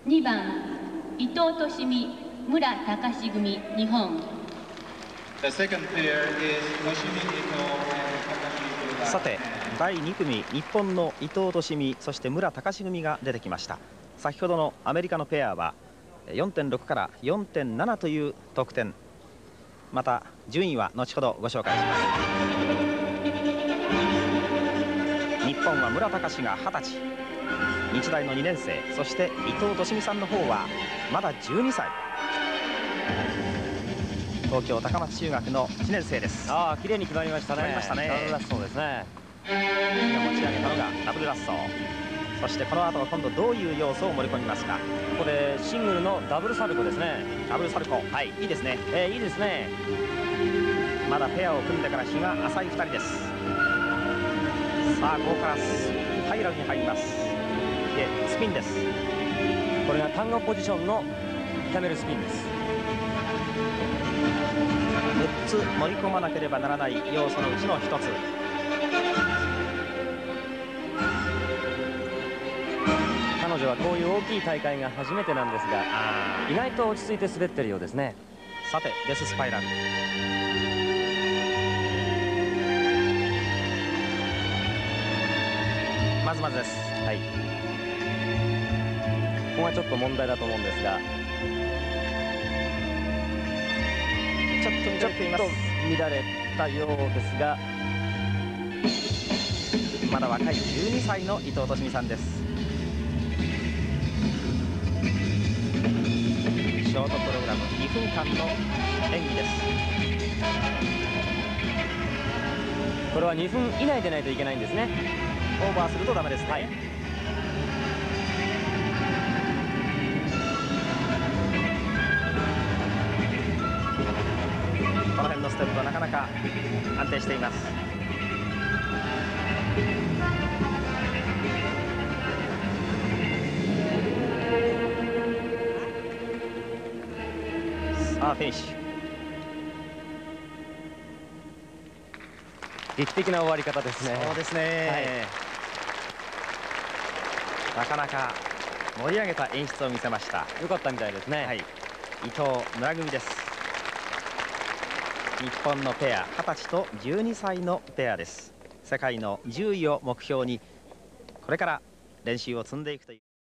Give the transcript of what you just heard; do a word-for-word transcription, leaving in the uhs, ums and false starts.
にばん伊藤利美村隆史組日本。 さてだいに組、日本の伊藤利美そして村隆史組が出てきました。先ほどのアメリカのペアは よんてんろく から よんてんなな という得点。また順位は後ほどご紹介します。日本は村隆史がはたち、日大のにねん生、そして伊藤利美さんの方はまだじゅうにさい、東京高松中学のいちねん生です。 ああ、綺麗に決まりましたね。 決まりましたね。 ダブルラッソーですね。 今持ち上げたのがダブルラッソー。そしてこの後今度どういう要素を盛り込みますか。 ここでシングルのダブルサルコですね。 ダブルサルコ、はい、いいですね。 えー、いいですね。 まだペアを組んでから日が浅いふたりです。さあここからスパイラルに入ります。でスピンです。 これが単語ポジションのキャメルスピンです。 むっつ盛り込まなければならない要素のうちのひとつ。 彼女はこういう大きい大会が初めてなんですが、意外と落ち着いて滑ってるようですね。 さてデススパイラル、まずまずです。 はい、ここがちょっと問題だと思うんですが、 ちょっと乱れています。 乱れたようですが、 まだ若いじゅうにさいの伊藤利美さんです。ショートプログラムにふんかんの演技です。 これはにふん以内でないといけないんですね。 オーバーするとダメですね。はい、この辺のステップはなかなか安定しています。さあフィニッシュ。 劇的な終わり方ですね。 そうですね、はい、なかなか盛り上げた演出を見せました。 良かったみたいですね。 はい、伊藤村組です。日本のペアはたちとじゅうにさいのペアです。世界のじゅういを目標にこれから練習を積んでいくという